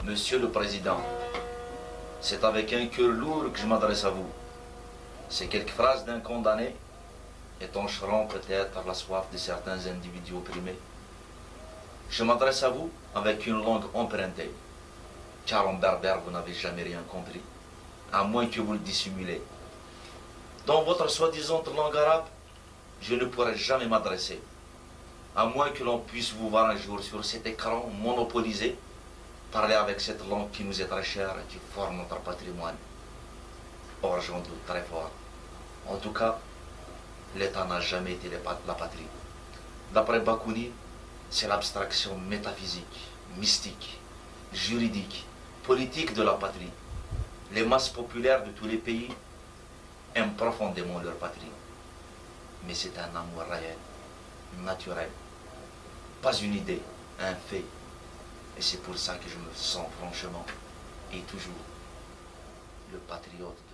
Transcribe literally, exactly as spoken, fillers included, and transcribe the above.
Monsieur le Président, c'est avec un cœur lourd que je m'adresse à vous. Ces quelques phrases d'un condamné étancheront peut-être la soif de certains individus opprimés. Je m'adresse à vous avec une langue empruntée, car en berbère vous n'avez jamais rien compris, à moins que vous le dissimulez. Dans votre soi-disant langue arabe, je ne pourrai jamais m'adresser, à moins que l'on puisse vous voir un jour sur cet écran monopolisé, parler avec cette langue qui nous est très chère et qui forme notre patrimoine. Or, j'en doute très fort. En tout cas, l'État n'a jamais été la patrie. D'après Bakounine, c'est l'abstraction métaphysique, mystique, juridique, politique de la patrie. Les masses populaires de tous les pays aiment profondément leur patrie. Mais c'est un amour réel, naturel, pas une idée, un fait. Et c'est pour ça que je me sens franchement et toujours le patriote de